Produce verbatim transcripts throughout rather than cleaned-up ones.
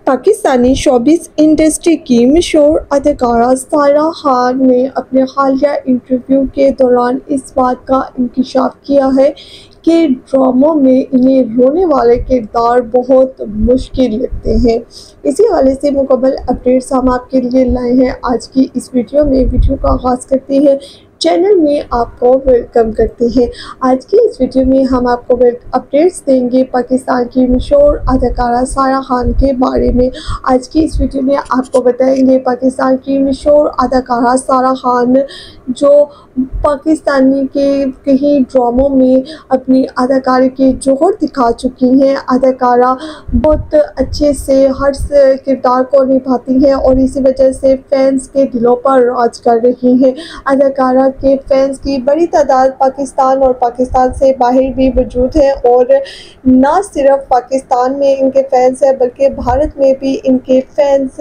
Pakistani showbiz industry की मशहूर अदाकारा सारा खान ने अपने हालिया इंटरव्यू के दौरान इस बात का इंकशाफ किया है कि ड्रामों में इन्हें रोने वाले किरदार बहुत मुश्किल लगते हैं। इसी हवाले से मुकम्मल अपडेट्स हम आपके लिए लाए हैं आज की इस वीडियो में। वीडियो का आगाज़ करते हैं, चैनल में आपको वेलकम करते हैं। आज की इस वीडियो में हम आपको अपडेट्स देंगे पाकिस्तान की मशहूर अदाकारा सारा खान के बारे में। आज की इस वीडियो में आपको बताएंगे पाकिस्तान की मशहूर अदाकारा सारा खान जो पाकिस्तानी के कई ड्रामों में अपनी अदाकारी के जोहर दिखा चुकी हैं। अदाकारा बहुत अच्छे से हर किरदार को निभाती हैं और इसी वजह से फैंस के दिलों पर राज कर रही हैं। अदाकारा के फैंस की बड़ी तादाद पाकिस्तान और पाकिस्तान से बाहर भी मौजूद है और न सिर्फ पाकिस्तान में इनके फैंस हैं बल्कि भारत में भी इनके फैंस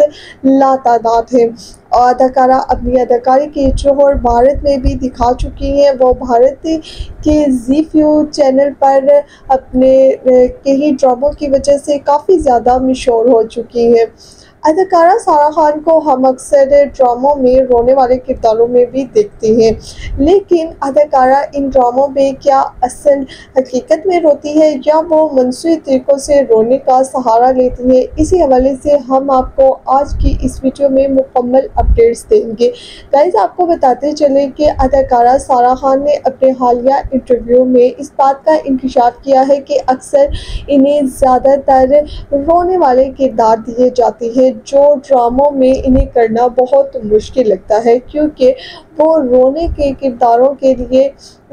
लातादाद हैं। अदाकारा अपनी अदाकारी के जोहर भारत में भी दिखा चुकी हैं। वो भारत के जी फ्यू चैनल पर अपने कई ड्रामों की वजह से काफ़ी ज़्यादा मशहूर हो चुकी हैं। अदाकारा सारा खान को हम अक्सर ड्रामों में रोने वाले किरदारों में भी देखते हैं, लेकिन अदाकारा इन ड्रामों में क्या असल हकीकत में रोती है या वो मनसूई तरीक़ों से रोने का सहारा लेती है, इसी हवाले से हम आपको आज की इस वीडियो में मुकम्मल अपडेट्स देंगे। गाइस, आपको बताते चलें कि अदाकारा सारा खान ने अपने हालिया इंटरव्यू में इस बात का इंकशाफ किया है कि अक्सर इन्हें ज़्यादातर रोने वाले किरदार दिए जाते हैं जो ड्रामों में इन्हें करना बहुत मुश्किल लगता है, क्योंकि वो रोने के किरदारों के लिए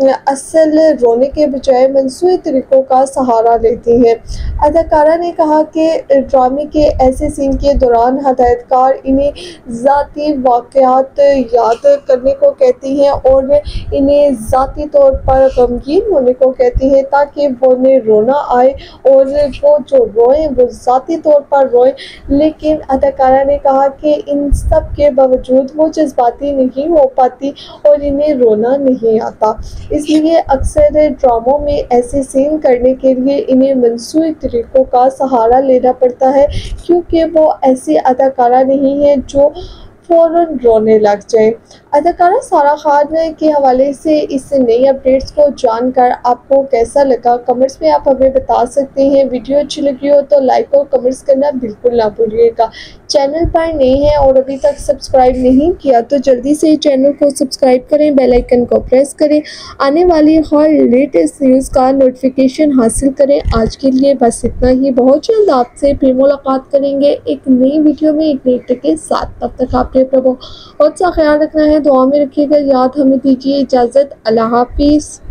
असल रोने के बजाय मनसूई तरीक़ों का सहारा लेती हैं। अदाकारा ने कहा कि ड्रामे के ऐसे सीन के दौरान हदायतकार इन्हें ज़ाती वाक़यात याद करने को कहती हैं और इन्हें ज़ाती तौर पर गमगीन होने को कहती हैं ताकि वो उन्हें रोना आए और वो जो रोएं वो ज़ाती तौर पर रोएं। लेकिन अदाकारा ने कहा कि इन सब के बावजूद वो जज्बाती नहीं हो पाती और इन्हें रोना नहीं आता, इसलिए अक्सर ड्रामों में ऐसे सीन करने के लिए इन्हें मनसूई तरीक़ों का सहारा लेना पड़ता है, क्योंकि वो ऐसी अदाकारा नहीं है जो फ़ौरन रोने लग जाए। अदाकारा सारा खान के हवाले से इस नई अपडेट्स को जानकर आपको कैसा लगा, कमेंट्स में आप हमें बता सकते हैं। वीडियो अच्छी लगी हो तो लाइक और कमेंट्स करना बिल्कुल ना भूलिएगा। चैनल पर नए हैं और अभी तक सब्सक्राइब नहीं किया तो जल्दी से चैनल को सब्सक्राइब करें, बेल आइकन को प्रेस करें, आने वाली हर लेटेस्ट न्यूज़ का नोटिफिकेशन हासिल करें। आज के लिए बस इतना ही, बहुत जल्द आपसे फिर मुलाकात करेंगे एक नई वीडियो में एक नई टिप के साथ। तब तक आपने अपना बहुत सा ख्याल रखना है, दुआ में रखिएगा, याद हमें दीजिए इजाज़त। अल्लाह हाफिज़।